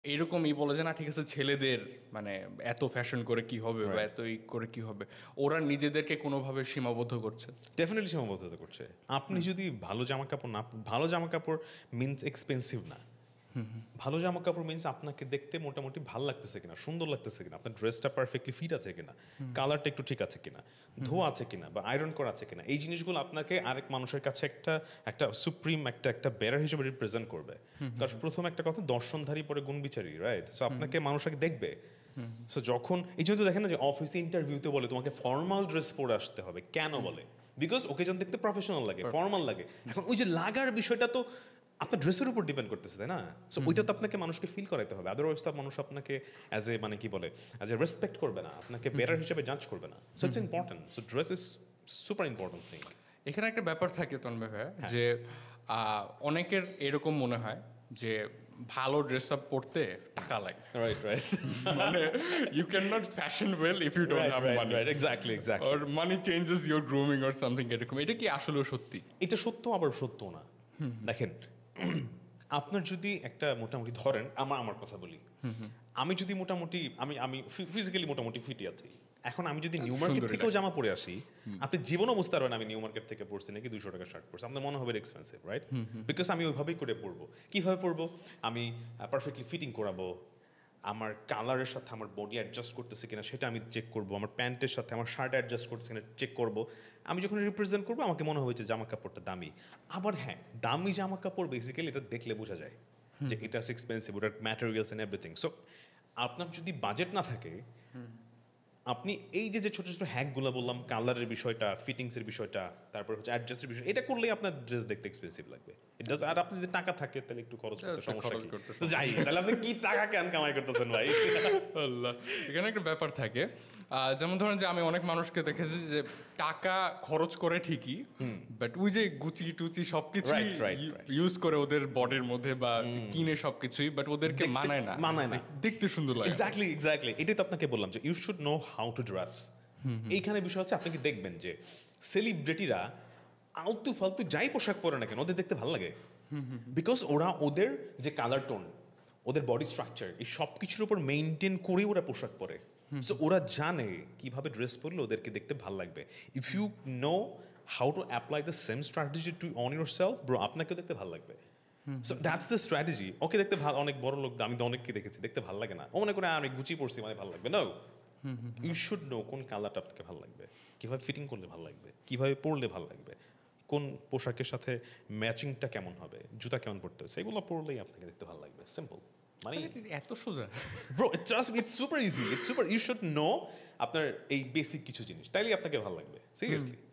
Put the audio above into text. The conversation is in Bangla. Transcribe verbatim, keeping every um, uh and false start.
এরকমই বলে যে না ঠিক আছে ছেলেদের মানে এত ফ্যাশন করে কি হবে বা এত ই করে কি হবে, ওরা নিজেদেরকে কোনোভাবে সীমাবদ্ধ করছে। ডেফিনেটলি সীমাবদ্ধতা করছে। আপনি যদি ভালো জামা কাপড় না, ভালো জামা কাপড় মিনস এক্সপেন্সিভ না, ভালো জামা কাপড় মিনস আপনাকে দেখতে মোটামুটি ভালো লাগতেছে কিনা, সুন্দর লাগতেছে কিনা, আপনার ড্রেসটা পারফেক্টলি ফিট আছে কিনা, কালারটা একটু ঠিক আছে কিনা, ধোয়া আছে কিনা বা আয়রন করা আছে কিনা, এই জিনিসগুলো আপনাকে আরেক মানুষের কাছে একটা একটা সুপ্রিম একটা একটা বেরার হিসেবে রিপ্রেজেন্ট করবে। কারণ প্রথম একটা কথা, দর্শনধারী পরে গুণ বিচারী, রাইট? সো আপনাকে মানুষ আগে দেখবে। সো যখন এই জন্য দেখেন না যে অফিসে ইন্টারভিউতে বলে তোমাকে ফর্মাল ড্রেস পরে আসতে হবে, কেন বলে? বিকজ ওকেজন দেখতে প্রফেশনাল লাগে, ফর্মাল লাগে। এখন ওই যে লাগার বিষয়টা তো আপনার ড্রেসের উপর ডিপেন্ড করতেছে, তাই না? সো ওইটা তো আপনাকে মানুষকে ফিল করাতে হবে, আদারওয়াইজ তো মানুষ আপনাকে অ্যাজ এ মানে কি বলে অ্যাজ এ রেসপেক্ট করবে না, আপনাকে বেরার হিসেবে জাজ করবে না। So it's important. So dress is super important thing. এখানে একটা ব্যাপার থাকে তন্ময় ভাইয়া, যে অনেকের এরকম মনে হয় যে ভালো ড্রেস আপ পড়তে টাকা লাগে। রাইট রাইট মানে you can not fashion well if you don't have money. Right exactly exactly. Or money changes your grooming or something এরকম। এটা কি আসলেও সত্যি? এটা সত্য আবার সত্য না। দেখেন, আপনার যদি একটা মোটামুটি ধরেন, আমার আমার কথা বলি, আমি যদি মোটামুটি আমি আমি ফিজিক্যালি মোটামুটি ফিটই আছি, এখন আমি যদি নিউ মার্কেট থেকেও জামা পরে আসি, আপনি জীবনও বুঝতে পারবেন আমি নিউ মার্কেট থেকে পড়ছি নাকি দুশো টাকা শার্ট পরছি। আপনার মনে হবে এক্সপেন্সিভ, রাইট? বিকজ আমি ওইভাবেই করে পরবো। কীভাবে পরবো? আমি পারফেক্টলি ফিটিং করাবো, আমার কালারের সাথে আমার বডি অ্যাডজাস্ট করতেছে কিনা সেটা আমি চেক করবো, আমার প্যান্টের সাথে আমার শার্ট অ্যাডজাস্ট করতেছে কিনা চেক করবো। আমি যখন রিপ্রেজেন্ট করবো আমাকে মনে হবে যে জামা কাপড়টা দামি। আবার হ্যাঁ, দামি জামা কাপড় বেসিক্যালি এটা দেখলে বোঝা যায় যে এটা এক্সপেন্সিভ, ওটার ম্যাটেরিয়ালস অ্যান্ড এভরিথিং। সো আপনার যদি বাজেট না থাকে, আপনি এই যে যে ছোটো ছোটো হ্যাকগুলো বললাম, কালারের বিষয়টা, ফিটিংসের বিষয়টা, তারপর হচ্ছে অ্যাডজাস্টের বিষয়, এটা করলেই আপনার ড্রেস দেখতে এক্সপেন্সিভ লাগবে। It does. আর আপনি যদি টাকা থাকে তাহলে একটু খরচ করতে সমস্যা কি? যাই, তাহলে আপনি কি টাকা কেন কামাই করতেছেন ভাই? আল্লাহ, এখানে একটা ব্যাপার থাকে, যেমন ধরেন যে আমি অনেক মানুষকে দেখেছি যে টাকা খরচ করে ঠিকই, বাট ওই যে গুচি টুচি সবকিছুই ইউজ করে ওদের বডির মধ্যে বা কিনে সবকিছুই, বাট ওদেরকে মানায় না, মানায় না, দেখতে সুন্দর লাগে। এক্স্যাক্টলি এক্স্যাক্টলি এটাই তো আপনাকে বললাম যে you should know how to dress. এইখানে বিষয় হচ্ছে, আপনি কি দেখবেন যে সেলিব্রিটিরা আলতু ফালতু যাই পোশাক পরে না কেন ওদের দেখতে ভালো লাগে, বিকজ ওরা ওদের যে কালার টোন, ওদের বডি স্ট্রাকচার, এই সব কিছুর উপর মেনটেন করে ওরা পোশাক পরে। সো ওরা জানে কিভাবে ড্রেস পরলে ওদেরকে দেখতে ভালো লাগবে। If you know how to apply the same strategy to on yourself, bro, আপনাকেও দেখতে ভালো লাগবে। So that's the strategy. Okay দেখতে ভালো, অনেক বড় লোক, আমি তো অনেককে দেখেছি দেখতে ভালো লাগে না, ও মনে করে আমি গুচি পড়ছি মানে ভালো লাগবে। নো, ইউ শুড নো কোন কালারটা আপনাকে ভালো লাগবে, কীভাবে ফিটিং করলে ভালো লাগবে, কীভাবে পরলে ভালো লাগবে, কোন পোশাকের সাথে ম্যাচিংটা কেমন হবে, জুতা কেমন পরতে হবে, সেগুলো পরলেই আপনাকে দেখতে ভালো লাগবে। সিম্পল। মানে এত সোজা bro, trust me, it's super easy, it's super. You should know আপনার এই বেসিক কিছু জিনিস, তাইলেই আপনাকে ভালো লাগবে। সিরিয়াসলি।